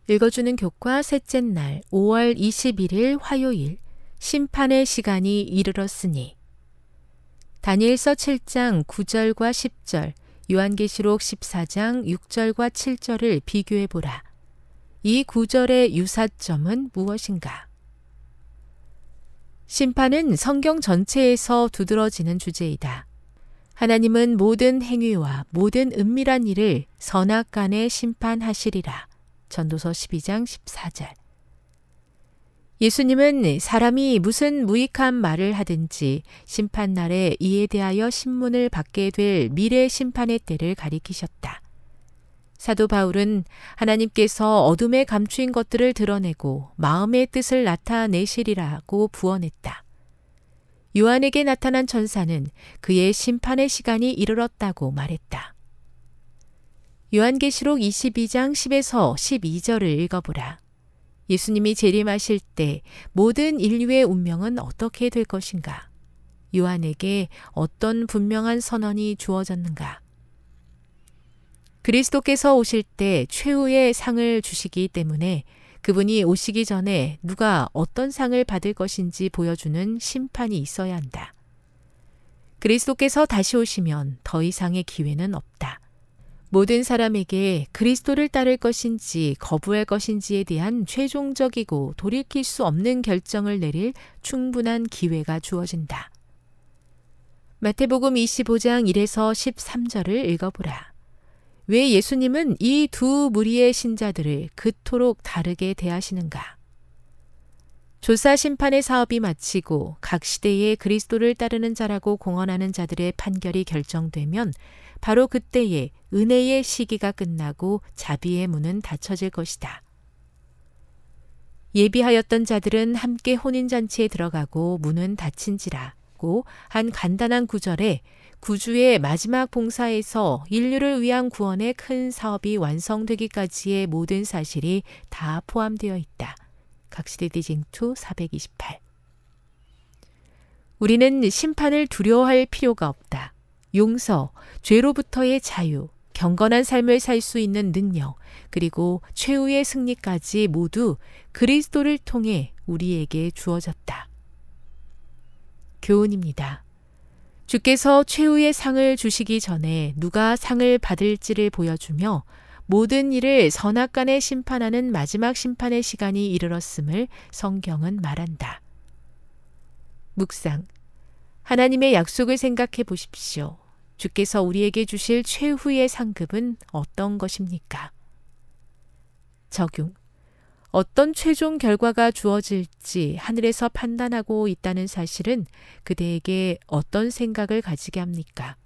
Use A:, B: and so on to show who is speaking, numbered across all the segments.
A: 읽어주는 교과 셋째 날 5월 21일 화요일 심판의 시간이 이르렀으니 다니엘서 7장 9절과 10절, 요한계시록 14장 6절과 7절을 비교해보라. 이 구절의 유사점은 무엇인가? 심판은 성경 전체에서 두드러지는 주제이다. 하나님은 모든 행위와 모든 은밀한 일을 선악간에 심판하시리라. 전도서 12장 14절. 예수님은 사람이 무슨 무익한 말을 하든지 심판날에 이에 대하여 신문을 받게 될 미래 심판의 때를 가리키셨다. 사도 바울은 하나님께서 어둠에 감추인 것들을 드러내고 마음의 뜻을 나타내시리라고 부언했다. 요한에게 나타난 천사는 그의 심판의 시간이 이르렀다고 말했다. 요한계시록 22장 10에서 12절을 읽어보라. 예수님이 재림하실 때 모든 인류의 운명은 어떻게 될 것인가? 요한에게 어떤 분명한 선언이 주어졌는가? 그리스도께서 오실 때 최후의 상을 주시기 때문에 그분이 오시기 전에 누가 어떤 상을 받을 것인지 보여주는 심판이 있어야 한다. 그리스도께서 다시 오시면 더 이상의 기회는 없다. 모든 사람에게 그리스도를 따를 것인지 거부할 것인지에 대한 최종적이고 돌이킬 수 없는 결정을 내릴 충분한 기회가 주어진다. 마태복음 25장 1에서 13절을 읽어보라. 왜 예수님은 이 두 무리의 신자들을 그토록 다르게 대하시는가? 조사 심판의 사업이 마치고 각 시대에 그리스도를 따르는 자라고 공언하는 자들의 판결이 결정되면 바로 그때에 은혜의 시기가 끝나고 자비의 문은 닫혀질 것이다. 예비하였던 자들은 함께 혼인잔치에 들어가고 문은 닫힌지라고 한 간단한 구절에 구주의 마지막 봉사에서 인류를 위한 구원의 큰 사업이 완성되기까지의 모든 사실이 다 포함되어 있다. 각시대 징투 428. 우리는 심판을 두려워할 필요가 없다. 용서, 죄로부터의 자유, 경건한 삶을 살 수 있는 능력, 그리고 최후의 승리까지 모두 그리스도를 통해 우리에게 주어졌다. 교훈입니다. 주께서 최후의 상을 주시기 전에 누가 상을 받을지를 보여주며 모든 일을 선악간에 심판하는 마지막 심판의 시간이 이르렀음을 성경은 말한다. 묵상. 하나님의 약속을 생각해 보십시오. 주께서 우리에게 주실 최후의 상급은 어떤 것입니까? 적용. 어떤 최종 결과가 주어질지 하늘에서 판단하고 있다는 사실은 그대에게 어떤 생각을 가지게 합니까?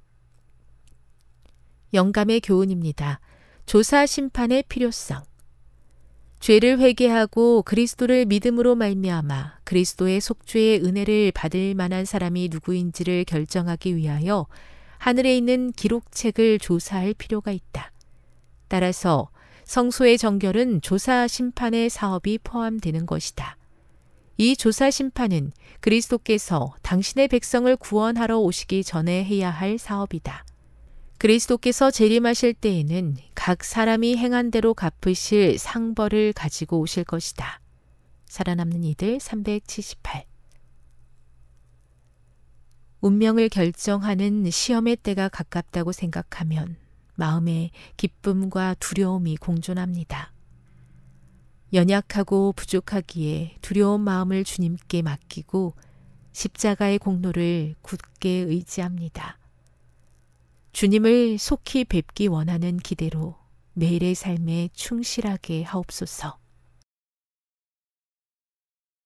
A: 영감의 교훈입니다. 조사 심판의 필요성. 죄를 회개하고 그리스도를 믿음으로 말미암아 그리스도의 속죄의 은혜를 받을 만한 사람이 누구인지를 결정하기 위하여 하늘에 있는 기록책을 조사할 필요가 있다. 따라서 성소의 정결은 조사 심판의 사업이 포함되는 것이다. 이 조사 심판은 그리스도께서 당신의 백성을 구원하러 오시기 전에 해야 할 사업이다. 그리스도께서 재림하실 때에는 각 사람이 행한 대로 갚으실 상벌을 가지고 오실 것이다. 살아남는 이들 378. 운명을 결정하는 시험의 때가 가깝다고 생각하면 마음에 기쁨과 두려움이 공존합니다. 연약하고 부족하기에 두려운 마음을 주님께 맡기고 십자가의 공로를 굳게 의지합니다. 주님을 속히 뵙기 원하는 기대로 매일의 삶에 충실하게 하옵소서.